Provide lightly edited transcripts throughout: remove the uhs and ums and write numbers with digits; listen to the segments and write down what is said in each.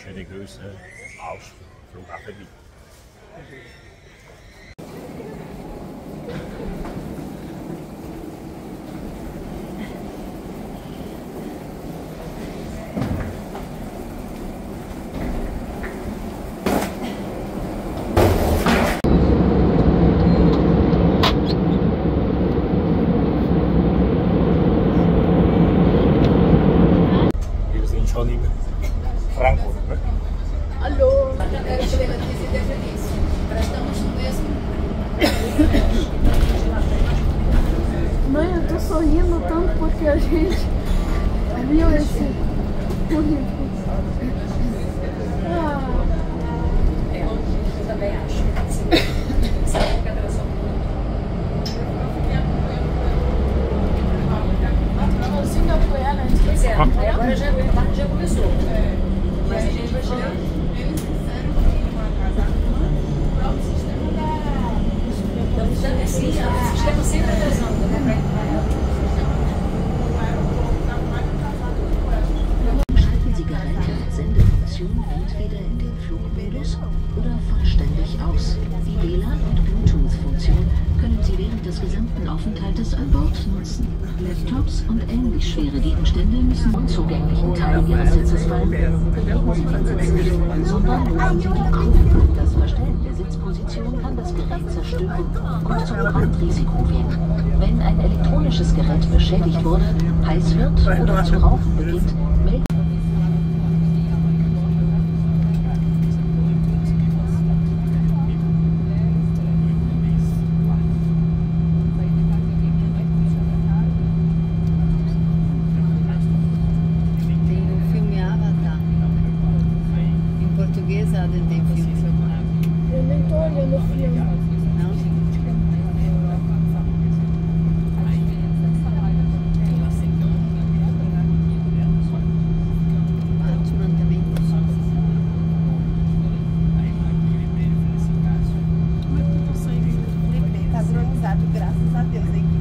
Schöne Grüße aus Flughafen Wien. Schon in Frankfurt, né? Alô, Sheila, deseja isso. Estamos no mesmo. Mãe, eu tô sorrindo tanto porque a gente viu esse currículo. Eu também acho. Pois é, aí agora já começou. Mas a gente vai chegar. Então, o sistema sempre atrasando, né? Schalten Sie geräte Sendefunktion entweder in den Flugmodus oder vollständig aus. Die WLAN- und Bluetooth-Funktion können Sie während des gesamten Aufenthaltes an Bord nutzen. Laptops und ähnlich schwere Gegenstände müssen unzugänglichen Teil Ihres Sitzes fallen. Bewegen Sie den Sitz nicht, sondern lösen Sie die Kuh. Das Verstellen der Sitzposition kann das Gerät zerstören und zum Brandrisiko werden. Wenn ein elektronisches Gerät beschädigt wurde, heiß wird oder zu rauchen beginnt, melden Eu nem tô olhando o filme. Tá bronzeado, graças a Deus, hein?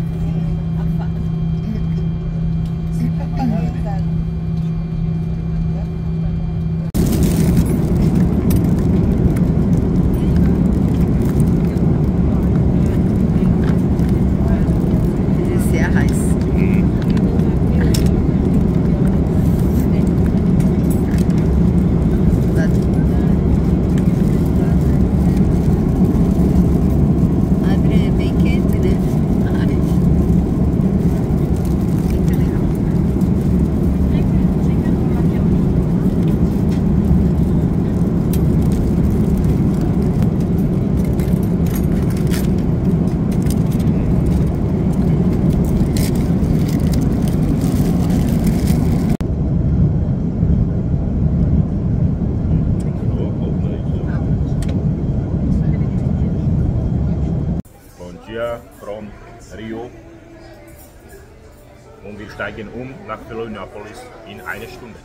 From Rio und wir steigen um nach Florianópolis in einer Stunde.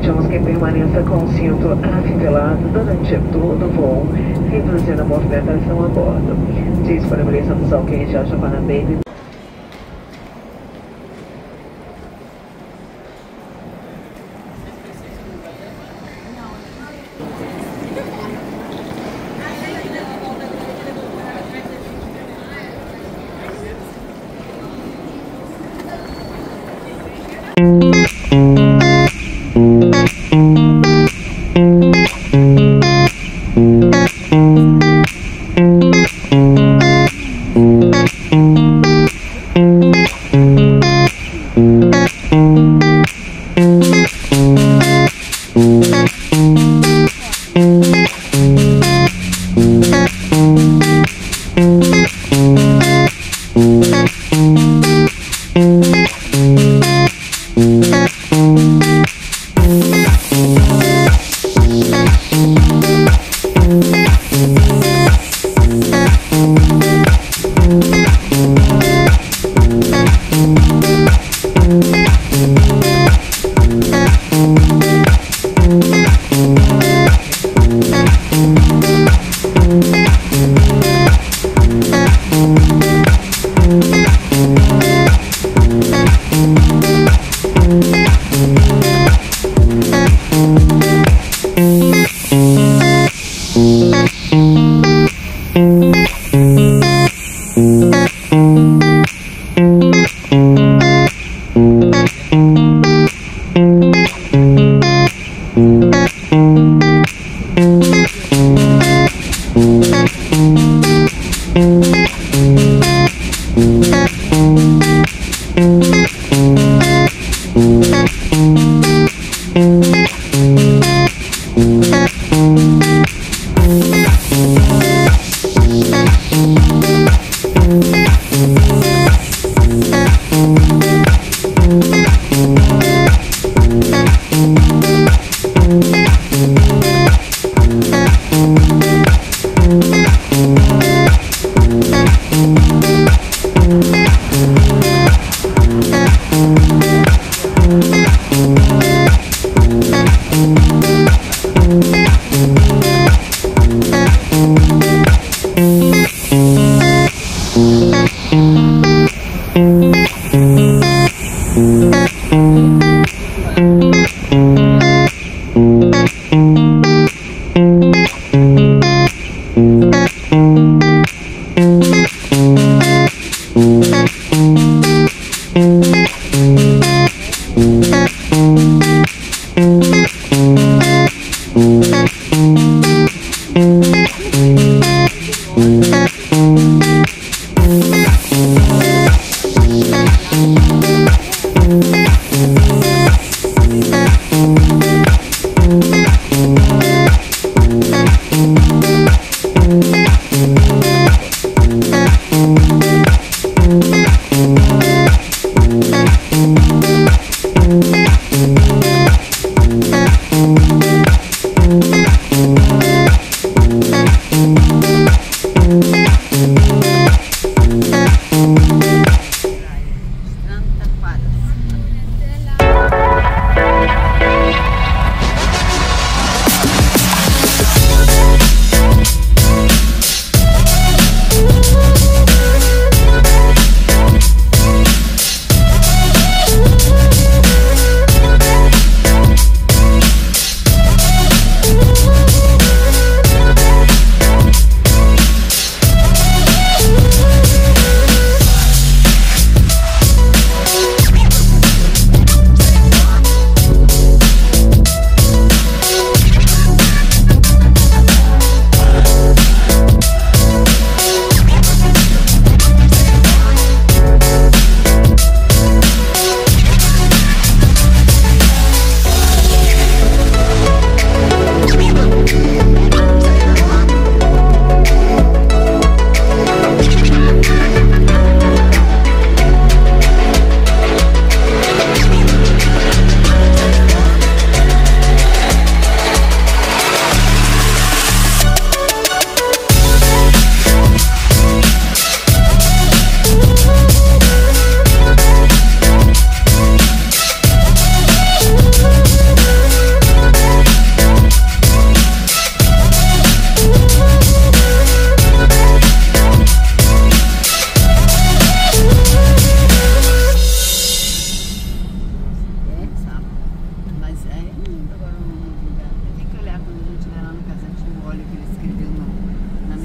Pedimos que permaneça com o cinto afivelado durante todo o voo, reduzindo a movimentação a bordo. Disponibilizamos alguém de Ajapana Baby.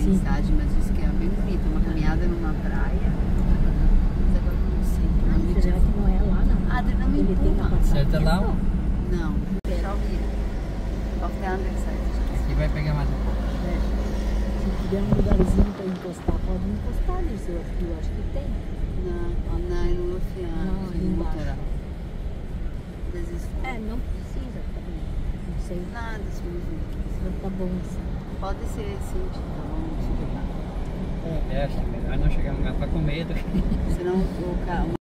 mensagem, mas disse que é bem bonita, uma caminhada numa praia. Mas agora não sei. Será que não é lá, não? Ah, não me Ele tem empurra. Certo é lá? Não, só vira. Auf der anderen Seite. Aqui vai pegar mais um pouco. Se tiver um lugarzinho pra encostar, pode encostar ali. Eu acho que tem. Não, no oceano, Não, no embaixo. litoral. Desistir. Não precisa também. Não sei. Nada, simplesmente. Tá bom assim. Pode ser, sim, tá bom, Acho que melhor não chegar no lugar pra comer do que... senão o carro.